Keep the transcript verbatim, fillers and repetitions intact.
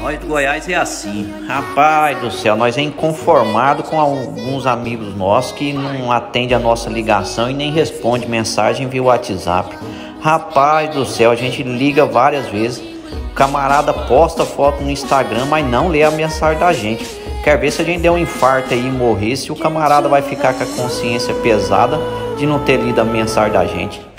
Nós do Goiás é assim, rapaz do céu, nós é inconformado com alguns amigos nossos que não atendem a nossa ligação e nem responde mensagem via WhatsApp. Rapaz do céu, a gente liga várias vezes, o camarada posta foto no Instagram, mas não lê a mensagem da gente. Quer ver se a gente der um infarto aí e morrer, se o camarada vai ficar com a consciência pesada de não ter lido a mensagem da gente.